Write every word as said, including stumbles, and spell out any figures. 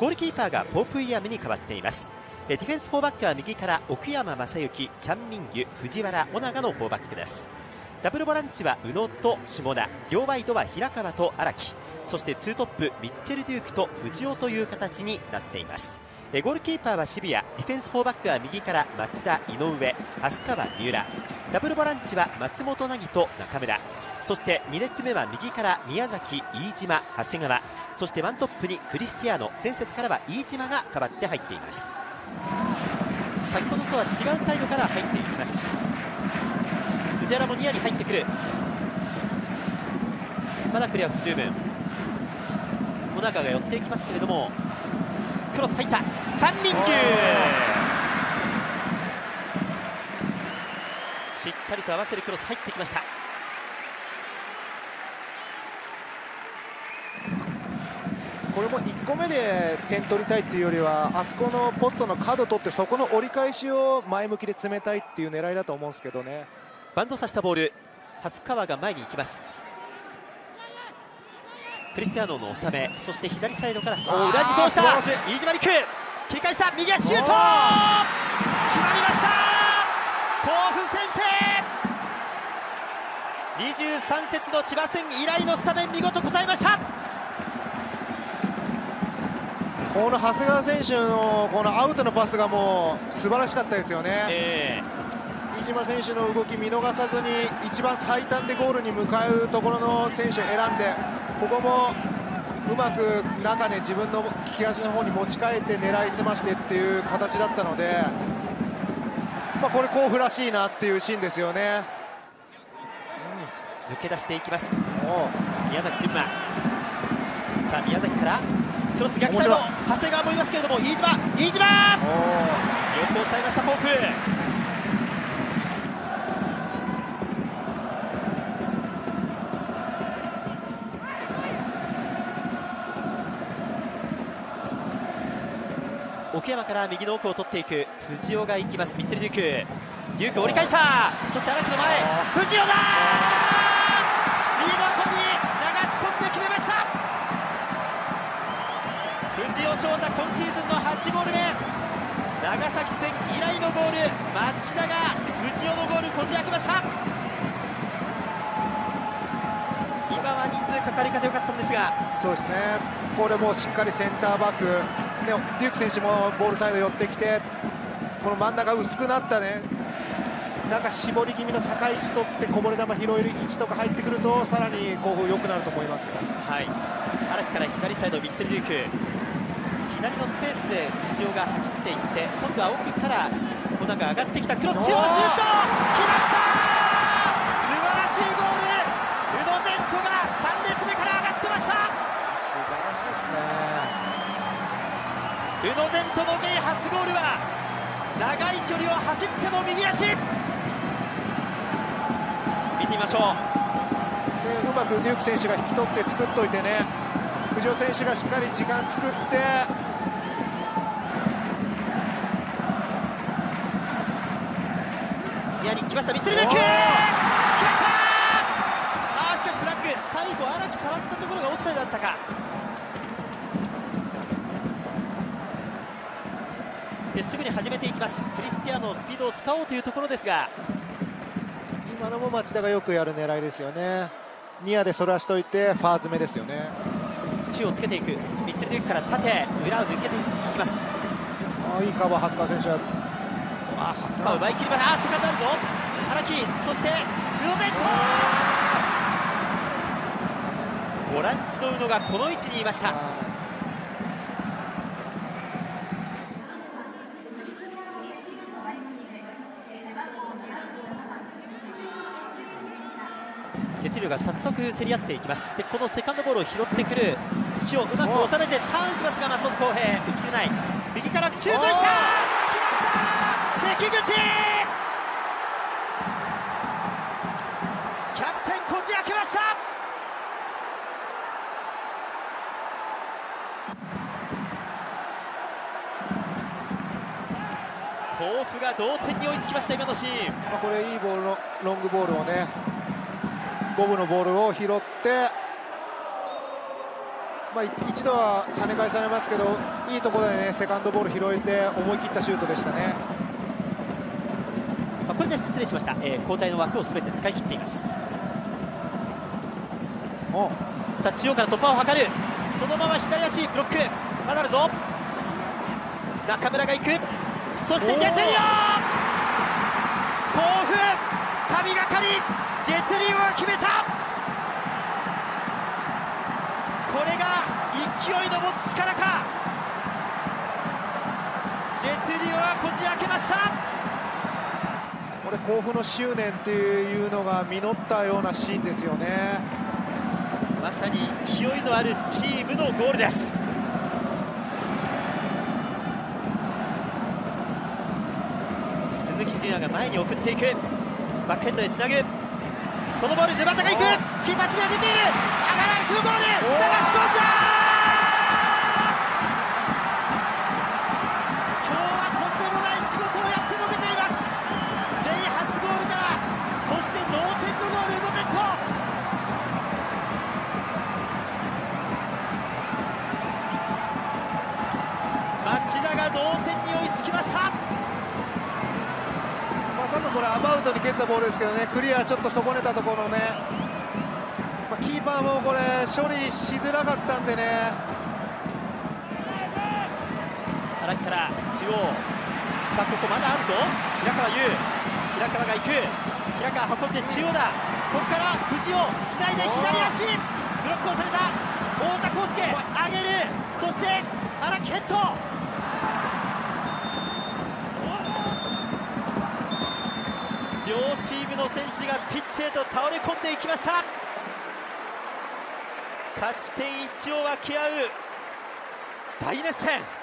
ゴールキーパーがポープイヤムに変わっています。ディフェンスフォーバックは右から奥山正幸、チャン・ミンギュ、藤原、尾長のフォーバックです。ダブルボランチは宇野と下田、両ワイドは平川と荒木、そしてツートップミッチェル・デュークと藤尾という形になっています。ゴールキーパーは渋谷、ディフェンスフォーバックは右から松田、井上、蓮川、三浦、ダブルボランチは松本凪と中村、そしてに列目は右から宮崎、飯島、長谷川、そしてワントップにクリスティアーノ、前節からは飯島が代わって入っています。先ほどとは違うサイドから入っていきます。藤原もニアに入ってくる。まだクリア不十分。尾長が寄っていきますけれども、クロス入った。チャン・ミンギュしっかりと合わせるクロス入ってきました。 これもいっこめで点取りたいっていうよりは、あそこのポストの角取ってそこの折り返しを前向きで詰めたいっていう狙いだと思うんですけどね。 バンドさせたボール、蓮川が前に行きます。クリスティアーノの収め、そして左サイドから裏に通した飯島陸、切り返した、右足シュート決まりました。甲府先制。にじゅうさん節の千葉戦以来のスタメン、見事応えました。 この長谷川選手のこのアウトのパスがもう素晴らしかったですよね。えー、飯島選手の動き見逃さずに一番最短でゴールに向かうところの選手を選んで、ここもうまく中で自分の利き足の方に持ち替えて狙い澄ましてっていう形だったので、まあ、これ甲府らしいなっていうシーンですよね。 うん、抜け出していきます。宮崎純馬、さあ宮崎からクロス逆サイド、長谷川もいますけれども、飯島、飯島よく抑えました甲府。奥山から右の奥を取っていく藤尾が行きます。ミッテル・デューク、デューク折り返した。そして荒木の前、藤尾だー、見事に流し込んで決めました。藤尾翔太、今シーズンのはちゴール目、長崎戦以来のゴール、町田が藤尾のゴールこじ開けました。今は人数かかり方良かったんですが、 そうですね、これもしっかりセンターバックでデューク選手もボールサイド寄ってきて、この真ん中薄くなったね、なんか絞り気味の高い位置取ってこぼれ球拾える位置とか入ってくると、さらに甲府良くなると思いますよ。 はい、荒木から左サイドミッチェル・デューク、左のスペースで藤尾が走っていって、今度は奥から小田が上がってきた、クロス中央シュート決まった。素晴らしいゴール、宇野禅斗がさん列目から上がってました。 素晴らしいですね。 宇野禅斗の J 初ゴールは長い距離を走っての右足。見てみましょう。 でうまくデューク選手が引き取って作っといてね、藤尾選手がしっかり時間作って、 ニアに来ました、ミッテル・デューク決めた。さあしかしフラッグ、最後荒木触ったところがオフサイドだったか。ですぐに始めていきます。クリスティアーノのスピードを使おうというところですが、 今のも町田がよくやる狙いですよね。ニアでそらしといてファー詰めですよね。 土をつけていくミッチェル・デュークから縦裏を抜けていきます。 あ、いいカバー、蓮川選手は。 あ、蓮川奪い切りました。あ、セカンドあるぞ荒木、そして宇野禅斗、ボランチの宇野がこの位置にいました。ジェティルが早速競り合っていきます。でこのセカンドボールを拾ってくる血をうまく収めてターンしますが、松本康平打ち切れない。右からシュートいった、関口キャプテンこじ開けました。甲府が同点に追いつきました。今のシーン、 まあ、これいいボールのロングボールをね、五分のボールを拾ってまあ、一度は跳ね返されますけど、いいところでねセカンドボール拾えて思い切ったシュートでしたね。 まあ、これで失礼しました、えー、交代の枠をすべて使い切っています。おさあ中央から突破を図る、そのまま左足ブロック、まだあるぞ。中村が行く、そしてジェトリオ、興奮神がかり、ジェトリオが決めた。これが勢いの持つ力か。ジェトリオはこじ開けました。 これ甲府の執念っていうのが実ったようなシーンですよね。 まさに勢いのあるチームのゴールです。鈴木純也が前に送っていく、バックヘッドへつなぐ、そのボール沼田が行く、キーパー守備は出ている、上がらない、フルゴール流し込んだ。今日はとんでもない仕事をやってのけています。 J 初ゴールから、そして同点のゴール、宇野ネット。町田が同点に追いつきました。 まあ、多分これアバウトに蹴ったボールですけどね、クリアちょっと損ねたところね、まあ、キーパーもこれ処理しづらかったんでね。 荒木から中央、さあここまだあるぞ、平川優、平川が行く、平川運んで中央だ、ここから藤尾つないで左足、ブロックをされた太田康介、上げる、そして荒木ヘッド。両チームの選手がピッチへと倒れ込んでいきました。勝ち点いちを分け合う大熱戦。